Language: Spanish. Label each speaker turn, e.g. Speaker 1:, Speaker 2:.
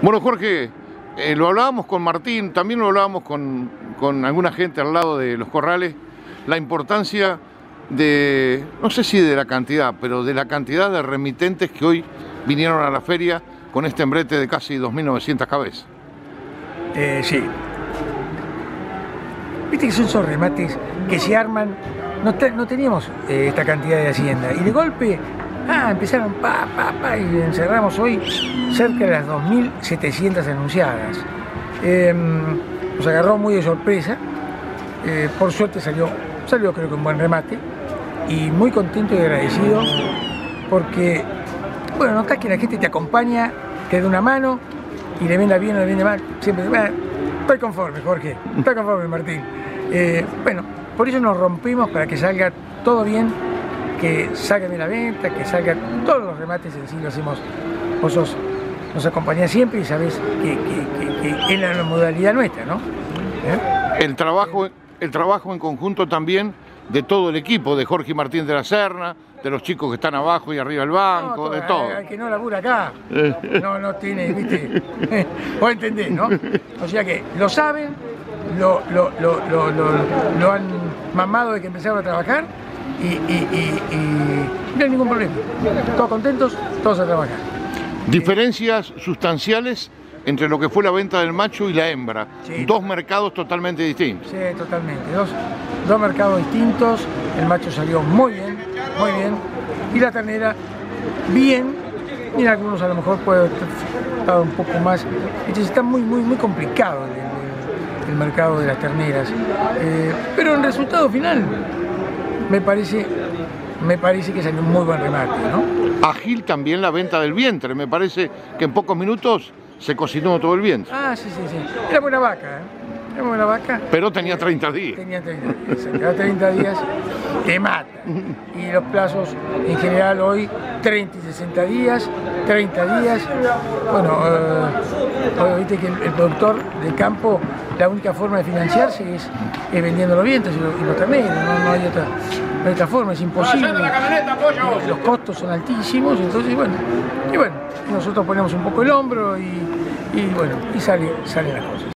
Speaker 1: Bueno, Jorge, lo hablábamos con Martín, también lo hablábamos con alguna gente al lado de los corrales, la importancia de, no sé si de la cantidad, pero de la cantidad de remitentes que hoy vinieron a la feria con este embrete de casi 2.900 cabezas.
Speaker 2: Sí. Viste que son esos remates que se arman, no teníamos esta cantidad de hacienda, y de golpe, empezaron y encerramos hoy cerca de las 2.700 anunciadas. Nos agarró muy de sorpresa, por suerte salió creo que un buen remate, y muy contento y agradecido porque, bueno, notás que la gente te acompaña, te da una mano, y le venda bien o le vende mal, siempre, estoy conforme, Jorge, estoy conforme, Martín. Bueno, por eso nos rompimos para que salga todo bien, que salga bien la venta, que salgan todos los remates en sí, lo hacemos. Vos nos acompañás siempre y sabés que es la modalidad nuestra, ¿no?
Speaker 1: El trabajo en conjunto también de todo el equipo, de Jorge y Martín de la Serna, de los chicos que están abajo y arriba del banco, de todo.
Speaker 2: El que no labura acá, no tiene, viste, vos entendés, ¿no? O sea que lo saben, lo han mamado de que empezaron a trabajar y no hay ningún problema. Todos contentos, todos a trabajar.
Speaker 1: Diferencias sustanciales entre lo que fue la venta del macho y la hembra. Sí, dos mercados totalmente distintos.
Speaker 2: Sí, totalmente. Dos mercados distintos. El macho salió muy bien, y la ternera bien. Y en algunos a lo mejor puede estar un poco más. Entonces está muy complicado el mercado de las terneras. Pero en resultado final me parece que salió un muy buen remate, ¿no?
Speaker 1: Ágil también la venta del vientre. Me parece que en pocos minutos se cocinó todo el vientre.
Speaker 2: Sí. Era buena vaca, Era buena vaca.
Speaker 1: Pero tenía 30 días.
Speaker 2: Tenía 30 días. Cada 30 días te mata. Y los plazos en general hoy 30 y 60 días, 30 días. Bueno, viste que el productor del campo, la única forma de financiarse es vendiendo los vientres y los terneros. No hay otra forma, es imposible. Los costos son altísimos, entonces bueno, nosotros ponemos un poco el hombro y salen las cosas.